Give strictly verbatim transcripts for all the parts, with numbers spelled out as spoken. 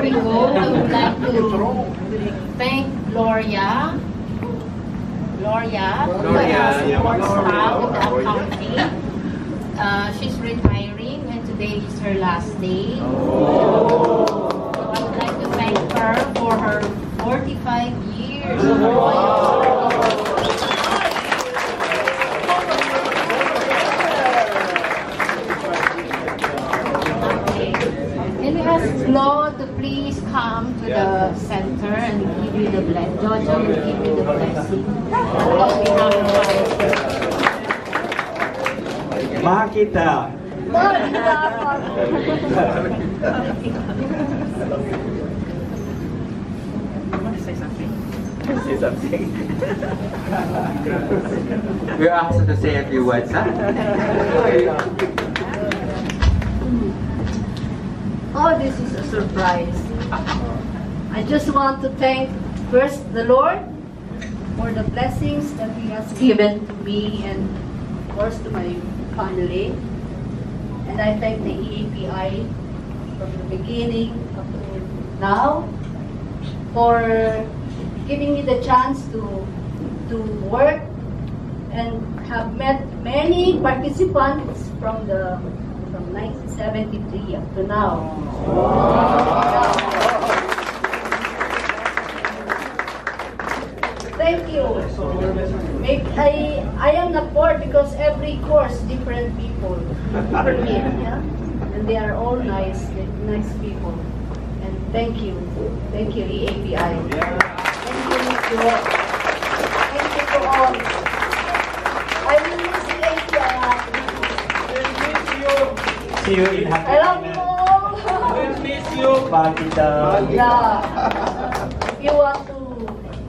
before we go, I would like to thank Gloria. Gloria, Gloria, support staff with the accounting. Uh, she's retiring and today is her last day. Oh. So I would like to thank her for her forty-five years of loyal service. Can we ask Flo to please come to the center and give you the blessing? Jojo will give you the blessing. On behalf of our Makita. Say something. Say something. We're asked to say a few words, huh? Oh, this is a surprise. I just want to thank first the Lord for the blessings that He has given to me and of course to my family. And I thank the E A P I from the beginning up to now for giving me the chance to to work and have met many participants from the from nineteen seventy-three up to now. Thank you. Maybe I I am not bored because every course different people different meet, yeah, and they are all nice, nice people. And thank you, thank you E A P I. Thank you to all. Thank you to all. I will miss E A P I. See you in happy. I love you all. We'll miss you, Makita. Yeah. If you want to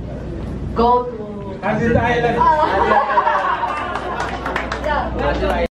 go to Island. yeah.